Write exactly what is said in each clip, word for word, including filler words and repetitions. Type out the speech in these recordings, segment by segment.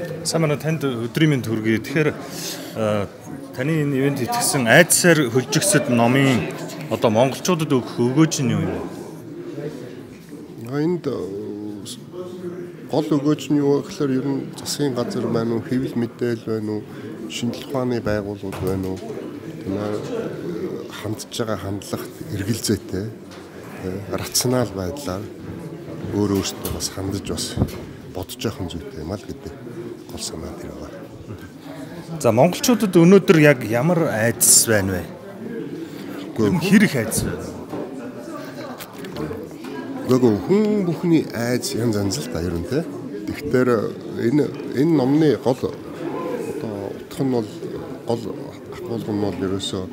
Самана танд өдрийн мэнд хүргэе. Тэгэхээр таны энэ ивент итгэсэн айдсаар хөлжигсэд номын одоо монголчуудад өгөх өгөөж нь юу юм? Энд гол өгөөж нь юу гэхээр ер нь засгийн газар байна уу, хэвлэл мэдээлэл байна уу, шинжлэх ухааны байгууллагууд байна уу, хандж байгаа хандлагт эргэлзээтэй, рационал байдлаар өөр өөртөө бас хандаж бас бодож явах зүйтэй юм аа гэдэг гол санаа тэр байна. За монголчуудад өнөөдөр яг ямар айдас байна вэ? Гэхдээ хэрэг айдас байна? Гэхдээ хүн бүхний айдас янз янз л та ер нь те. Тэгэхээр энэ энэ номны гол одоо утга нь бол гол ахуулга нь бол ерөөсөө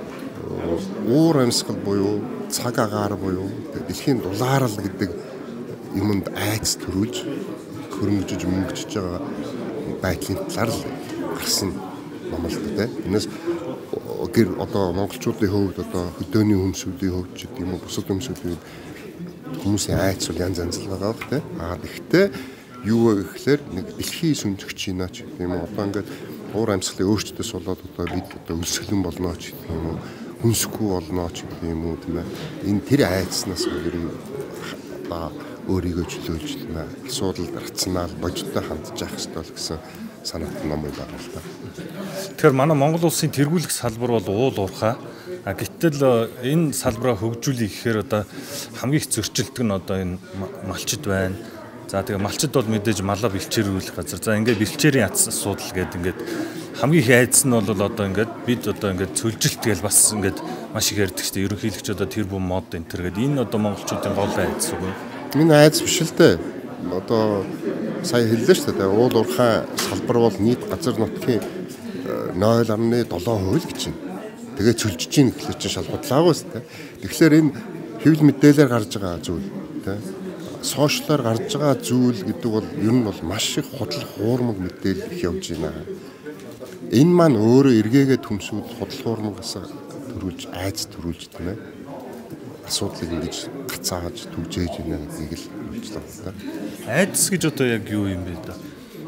уур амьсгал буюу цаг агаар буюу дэлхийн дулаарл гэдэг юмд айдас төрүүлж хөрөнгөжж мөнгөжж байгаа байдлын талаар л гарсан ном л дээ. Энэс гэр одоо монголчуудын хувьд одоо хөдөөний хүмүүсийн хувьд ч гэдэг юм уу бусад хүмүүсийн хүмүүсийн айдас бол янз янз л байгаа бох те. Аа гэхдээ юу вэ гэхээр нэг дэлхийн сүнжигч ийна ч гэдэг юм уу одоо ингээд уур амьсгалын өөрчлөлтөөс болоод одоо бид одоо өлсгөлэн болно ч гэдэг юм уу хүнсгүй болно ч гэдэг юм уу тийм ээ. Энэ тэр айдаснаас ер нь одоо өөрийгөө чөлөөлж тийм ээ асуудал рационал бодиттой хандж явах хэрэгтэй л гэсэн санаат ном байгаа л да. Тэгэхээр манай Монгол улсын тэргүүлэх салбар бол уул уурхай. А гэтэл энэ салбараа хөгжүүлэх гэхээр одоо хамгийн их зөрчилдөг нь одоо энэ малчид байна. За тэгээ малчид бол мэдээж малаа бэлчээрүүлэх газар. За ингээд бэлчээрийн яц асуудал гэдэг ингээд хамгийн их айдас нь бол одоо ингээд бид одоо ингээд цөлжилт гээл бас ингээд маш их ярьдаг шүү дээ. Ерөнхийлөгч одоо тэр бүм мод энэ төр гэдэг энэ одоо монголчуудын гол айдас үг. Энэ айдас биш л дээ. Одоо сая хэллээ шүү дээ. Уул уурхай салбар бол нийт газар нутгийн нуль фаصلة долоо хувь гэж байна. Тэгээ цөлжиж ийн гэхлээр чинь шалгуудлаагүй шүү дээ. Тэгэхээр энэ хэвлэл мэдээлэлээр гарч байгаа зүйл тий. Сошиалаар гарч байгаа зүйл гэдэг бол ер нь бол маш их худал хуурмаг мэдээлэл их явж байна. Энэ маань өөрөө эргээгээд хүмсүүд худал хуурмагаас төрүүлж айц төрүүлж тийм ээ. Асуудлыг ингэж гацааж түгжээж байна гэдгийг л хэлж байна. Айц гэж одоо яг юу юм бэ да?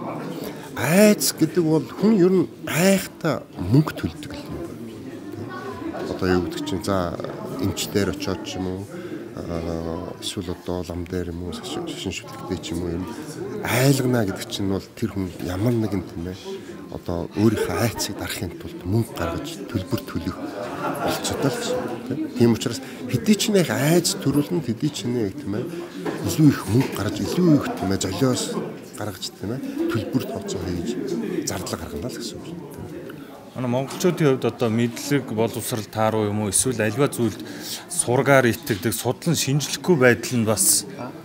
Айц гэдэг бол хүн ер нь айхтаа мөнгө төлдөг юм байна. Одоо юу гэдэг чинь за эмчтэр очоод ч юм уу эсвэл одоо лам дээр юм уу шашин шүтлэгтэй ч юм уу юм айлгана гэдэг чинь бол тэр хүн ямар нэгэн тийм ээ одоо өөрийнхөө айцыг дарахын тулд мөнгө гаргаж төлбөр төлөх болцоотой л тийм. Тийм учраас хэдий ч нэг айц төрүүлнэ хэдий ч нэг тийм ээ илүү их мөнгө гаргаж илүү их тийм ээ золиос гаргаж тийм ээ төлбөр тооцоо хийж зардал гаргана л гэсэн үг. Манай монголчуудын хувьд одоо мэдлэг боловсрал тааруу юм уу эсвэл альва зүйлд сургаар итгэдэг судлан шинжлэхгүй байдал нь бас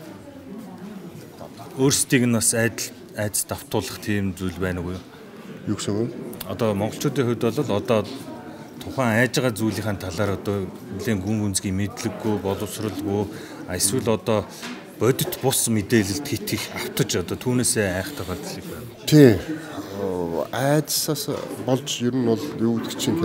өөрсдийг нь бас айдас айдас давтуулах тийм зүйл байна уу? Юу гэсэн үг? Одоо монголчуудын хувьд бол одоо тухайн айж байгаа зүйлийн талаар одоо нэлээд гүн гүнзгий мэдлэггүй боловсралгүй эсвэл одоо бодит бус мэдээлэлд хит их автаж одоо түүнээсээ айхтаа гадлыг байна. Тий. Айдсаас болж ер нь бол юу гэдэг чинь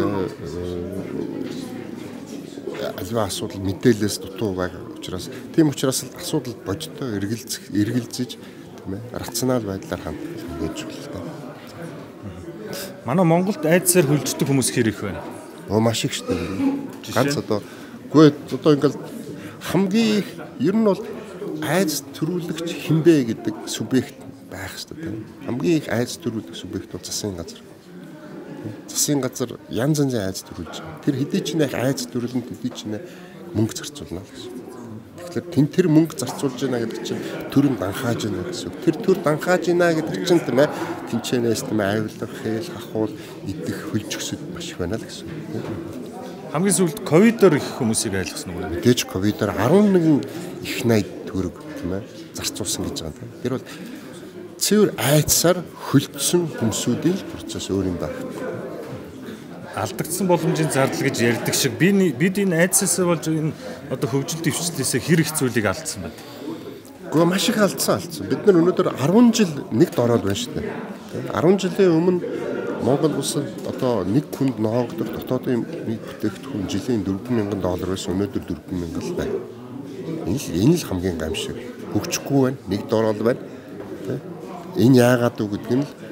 альва асуудал мэдээлэлээс дутуу байгаа учраас тийм учраас асуудал бодиттой эргэлзэх эргэлзэж тийм ээ рационал байдлаар хандах гэж байна. Манай Монголд айдсаар хөлждөг хүмүүс хэр их байна? Оо маш их шүү дээ. Ганц одоо үгүй одоо ингээл хамгийн их ер нь бол айдас төрүүлэгч хинбэ гэдэг субъект байх хэрэгтэй тийм. Хамгийн их айдас төрүүлэх субъект бол засгийн газар. Засгийн газар янз янзын айдас төрүүлж байгаа. Тэр хэдий ч нэг айдас төрүүлэн хэдий ч нэг мөнгө зарцуулна гэсэн. Тэгэхээр тэн тэр мөнгө зарцуулж байна гэдэг чинь төрөнд данхааж байна гэсэн. Тэр төр данхааж байна гэдэг чинь тийм ээ тэнчэнээс тийм ээ авилга, хээл, хахуул, идэх, хөлжгсөд маш их байна л гэсэн. Хамгийн сүүлд ковидоор их хүмүүсийг айлгсан уу? Мэдээж ковидоор арван нэгэн их найд төгрөг тийм ээ зарцуулсан гэж байгаа юм. Тэр бол цэвэр айцсаар хөлдсөн хүмүүсүүдийн процесс өөр юм байна. Алдагдсан боломжийн зардал гэж ярьдаг шиг би бид энэ айцсаас болж энэ одоо хөгжил дэвшлээсээ хэр их зүйлийг алдсан байна. Гэхдээ маш их алдсан алдсан. Бид нар өнөөдөр арван жил нэг дороод байна шүү дээ. арван жилийн өмнө Монгол улсад одоо нэг хүнд ноогдох дотоодын нийт бүтээгдэхүүн жилийн дөрвөн мянган доллар байсан өнөөдөр дөрвөн мянган л байна. Энэ л энэ л хамгийн гамшиг. Хөгжихгүй байна. Нэг дорол байна. Энэ яагаад үг гэдэг нь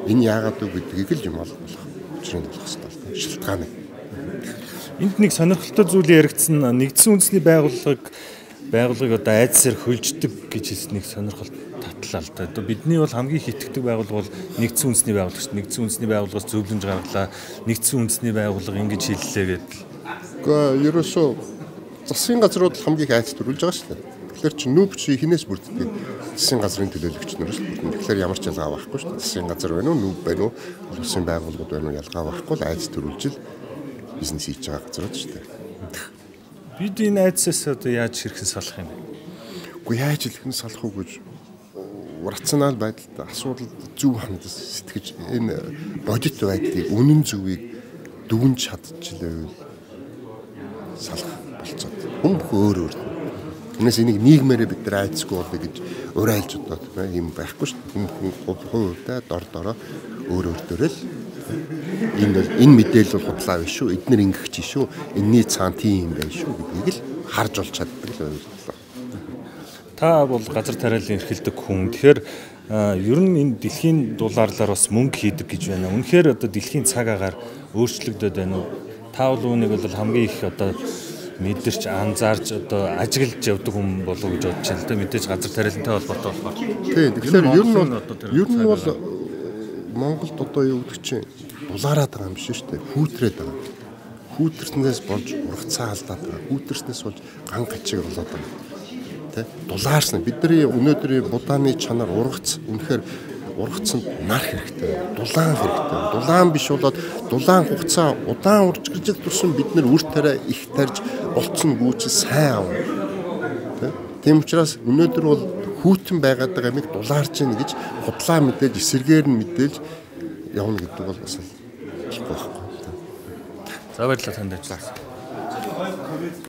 Энэ яагаад вэ гэдгийг л юм олох учрыг олох хэрэгтэй шалтгааны. Энд нэг сонирхолтой зүйл яригдсан нэгдсэн үндэсний байгууллага байгууллагыг одоо айдсаар хөлждөг гэж хэлснийг сонирхол татлаа л да. Одоо бидний бол хамгийн их итгэдэг байгууллага бол нэгдсэн үндэсний байгууллага шүү дээ. Нэгдсэн үндэсний байгууллагаас зөвлөмж гаргалаа. Нэгдсэн үндэсний байгууллага ингэж хэллээ гэдэг. Гэхдээ ерөөсөө засгийн газрууд хамгийн их айц төрүүлж байгаа шүү дээ. Тэгэхээр чи нүүб чи хинээс бүрддэг засгийн газрын төлөөлөгч нараас бүрдэн. Тэгэхээр ямар ч ялгаа байхгүй шүү дээ. Засгийн газар байна уу, нүүб байна уу, улсын байгууллагууд байна уу ялгаа байхгүй л айц төрүүлж л бизнес хийж байгаа газрууд шүү дээ. Бид энэ айцаас одоо яаж хэрхэн салах юм бэ? Уу яаж хэрхэн салах уу гэж рационал байдалд асуудал зөв хандаж сэтгэж энэ бодит байдлыг үнэн зөвийг дүгнж чадчихлаа салах болцоод хүн бүх өөр өөр. Энэс энийг нийгмээрээ бид нар айцгүй болъё гэж урайлж бодоод юм байхгүй шүү дээ. Хүн хувьдаа дор дороо өөр өөр төрөл энэ энэ мэдээлэл бол худлаа биш шүү. Эднэр ингэх чи шүү. Энэний цаана тийм юм байна шүү гэдгийг л харж олж чаддаг л ойлголоо. Та бол газар тариалан эрхэлдэг хүн. Тэгэхээр ер нь энэ дэлхийн дулаарлаар бас мөнгө хийдэг гэж байна. Үнэхээр одоо дэлхийн цаг агаар өөрчлөгдөд байна уу? Та бол үүнийг бол хамгийн их одоо мэдэрч анзаарч одоо ажиглаж явдаг хүн болов уу гэж бодож байна л да. Мэдээж газар тариалантай холбоотой болохоор. Тийм. Тэгэхээр ер нь бол ер нь бол Монголд одоо юу гэдэг чинь дулаараад байгаа юм биш шүү дээ. Хүүтрээд байгаа. Хүүтрснээс болж ургацаа алдаад байгаа. Хүүтрснээс болж ган гачиг болоод байгаа. Тэ? Дулаарсан. Бидний өнөөдрийн будааны чанар ургац. Үнэхээр ургацсанд нар хэрэгтэй. Дулаан хэрэгтэй. Дулаан биш болоод дулаан хугацаа удаан уржигдж турсан бид нар үр тариа их тарж болцсон гүйцэл сайн авна. Тэ? Тийм учраас өнөөдөр бол хүүтэн байгаад байгаа юмыг дулаарч ийн гэж худлаа мэдээж эсэргээр нь мэдээж явна гэдэг бол бас болохгүй байхгүй. За баярлалаа танд ажилласан.